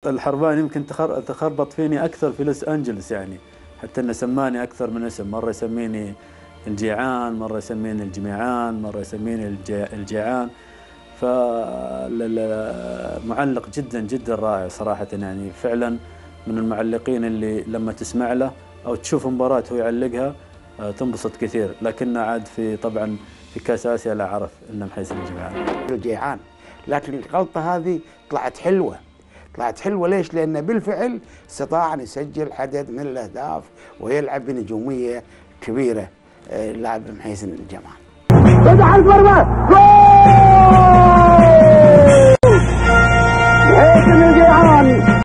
الحربان يمكن تخربط فيني أكثر في لوس أنجلوس يعني، حتى إنه سماني أكثر من اسم، مرة يسميني الجيعان، مرة يسميني الجميعان، مرة يسميني الجيعان. فالمعلق جدا جدا رائع صراحة، يعني فعلا من المعلقين اللي لما تسمع له أو تشوف مباراة وهو يعلقها تنبسط كثير. لكنه عاد في طبعا في كأس آسيا لا عرف إنه محيسن الجيعان. لكن الغلطة هذه طلعت حلوة، طلعت حلوة ليش؟ لأنه بالفعل استطاع أن يسجل عدد من الأهداف ويلعب بنجومية كبيرة اللاعب محيسن الجمال. فتح المرمى، جول!